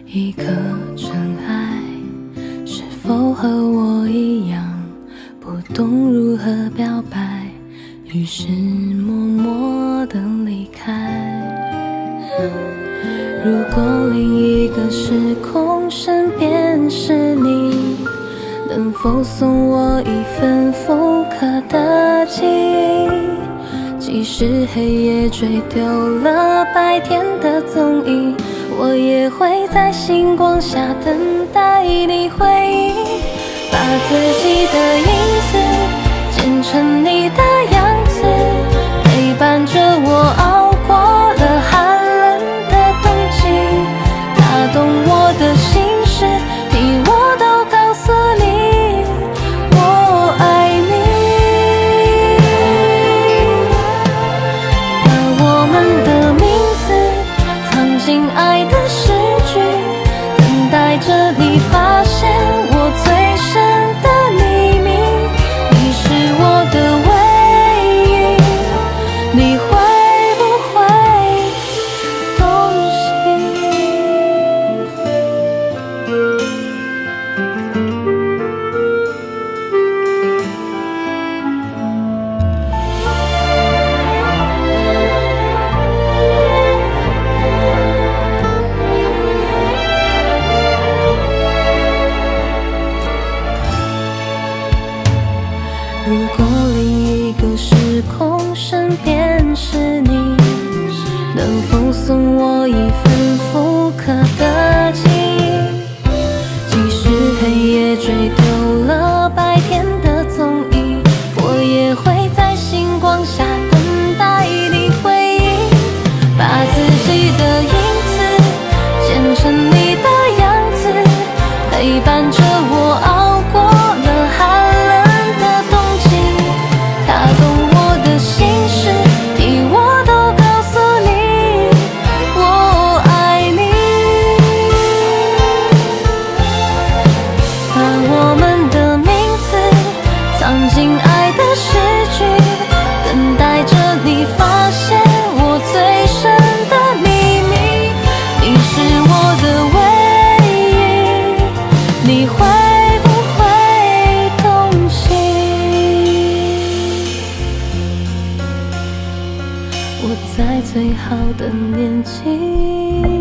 一颗尘埃，是否和我一样不懂如何表白，于是默默地离开。如果另一个时空身边是你，能否送我一份复刻的记忆？即使黑夜追丢了白天的踪影，我也会在星光下等待你回应，把自己的影子剪成你的样子，陪伴着我熬过了寒冷的冬季，打动我的心事，替我都告诉你我爱你。把我们的名字藏进爱的诗句，等待着你发现我最深的秘密。你是我的唯一，你会不会动心？如果另一个时空身边是你，能否送我一份复刻的记忆？即使黑夜追丢了白天的踪影，我也会在星光下等待你回应，把自己的影子剪成你的样子，陪伴着我熬过了寒冷的冬季，打动我的心事，替我都告诉你我爱你。把我们的名字藏进爱的诗句，等待着你发现我最深的秘密。你是我的唯一，你会不会动心？我在最好的年纪